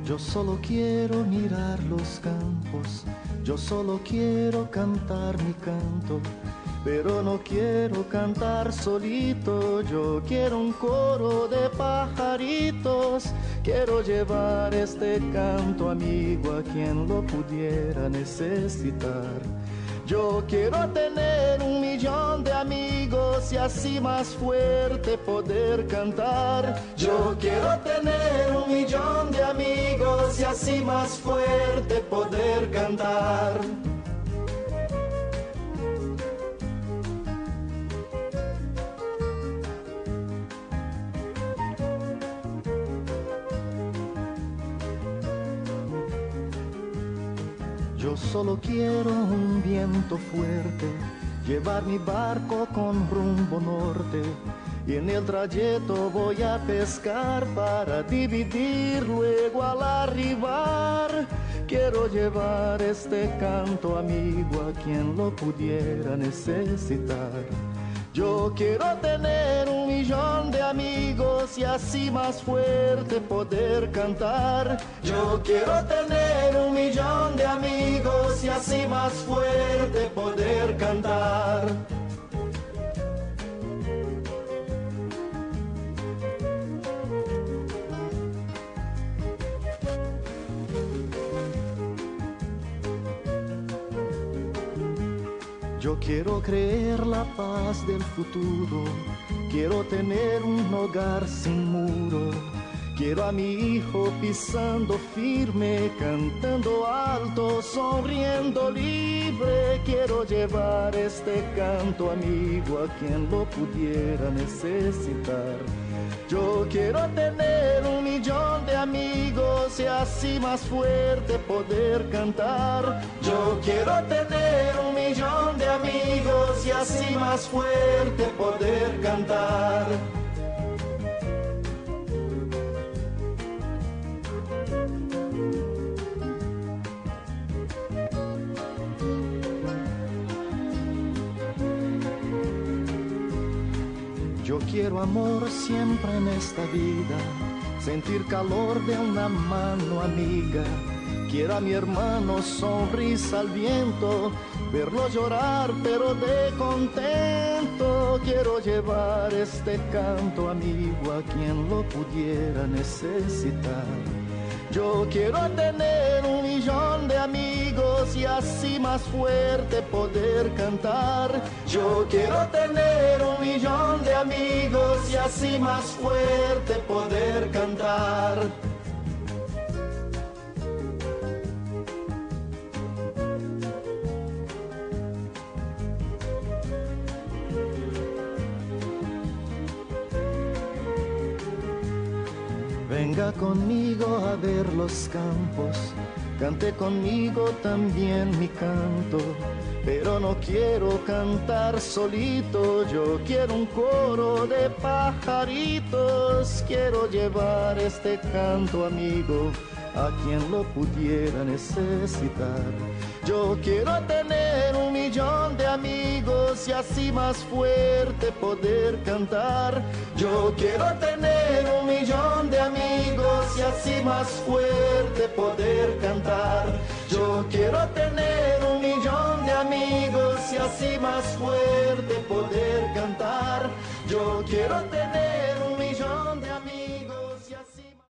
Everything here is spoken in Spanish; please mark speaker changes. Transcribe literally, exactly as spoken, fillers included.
Speaker 1: Yo solo quiero mirar los campos, yo solo quiero cantar mi canto, pero no quiero cantar solito, yo quiero un coro de pajaritos, quiero llevar este canto amigo a quien lo pudiera necesitar. Yo quiero tener un millón de amigos y así más fuerte poder cantar. Yo quiero tener un millón de amigos y así más fuerte poder cantar. Yo solo quiero un viento fuerte, llevar mi barco con rumbo norte, y en el trayecto voy a pescar para dividir luego al arribar. Quiero llevar este canto amigo a quien lo pudiera necesitar. Yo quiero tener un millón de amigos y así más fuerte poder cantar. Yo quiero tener un millón de amigos y así más fuerte poder cantar. Yo quiero creer la paz del futuro, quiero tener un hogar sin muro, quiero a mi hijo pisando firme, cantando alto, sonriendo libre. Quiero llevar este canto amigo a quien lo pudiera necesitar. Yo quiero tener un millón de amigos y así más fuerte poder cantar. Yo quiero tener un millón de amigos y así más fuerte poder cantar. Yo quiero amor siempre en esta vida, sentir calor de una mano amiga. Quiero a mi hermano sonrisa al viento, verlo llorar pero de contento. Quiero llevar este canto amigo a quien lo pudiera necesitar. Yo quiero tener un millón de amigos y así más fuerte poder cantar. Yo quiero tener un millón de amigos y así más fuerte poder cantar. Venga conmigo a ver los campos, cante conmigo también mi canto, pero no quiero cantar solito, yo quiero un coro de pajaritos, quiero llevar este canto amigo a quien lo pudiera necesitar. Yo quiero tener un millón de amigos y así más fuerte poder cantar. Yo quiero tener un millón de amigos y así más fuerte poder cantar. Yo quiero tener un millón de amigos y así más fuerte poder cantar. Yo quiero tener un millón de amigos y así